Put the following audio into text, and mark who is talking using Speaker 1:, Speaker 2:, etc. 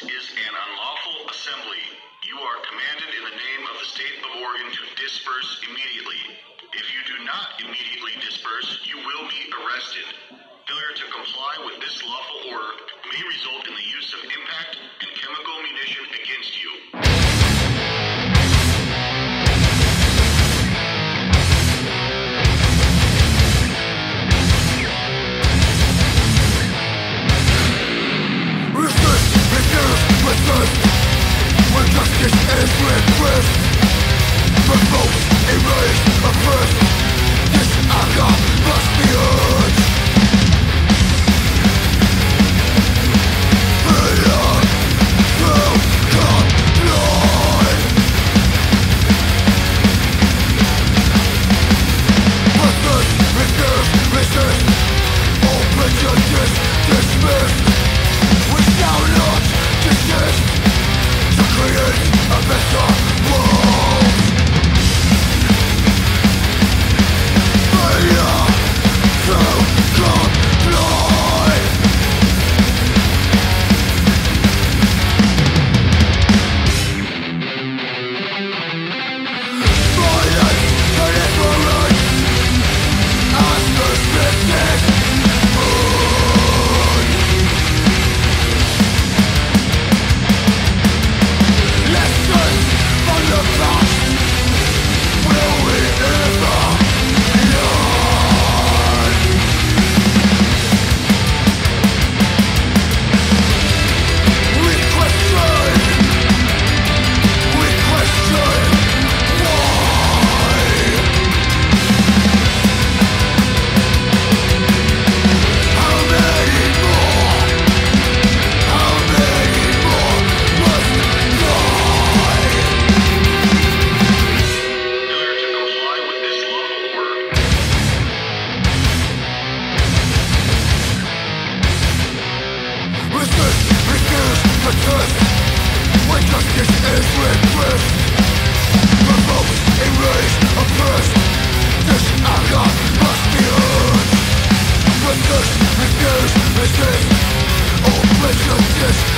Speaker 1: is an unlawful assembly. You are commanded in the name of the state of Oregon to disperse immediately. If you do not immediately disperse, you will be arrested. Failure to comply with this lawful order may result in the use of impact and chemical munition against you.
Speaker 2: When justice is repressed, provoked, enraged, oppressed, this anger must be urged. Failure to comply. Resist, all prejudice dismissed. We shall not desist to create a better world. Failure to comply. Violence and ignorance as persistent. Lessons from the past, will we ever learn? We question why. How many more must die?
Speaker 1: Failure to comply with this lawful order.
Speaker 2: Resist, refuse, protest. When justice is repressed, provoked, enraged, oppressed, this anger must be urged. Resist, refuse, resist, all prejudice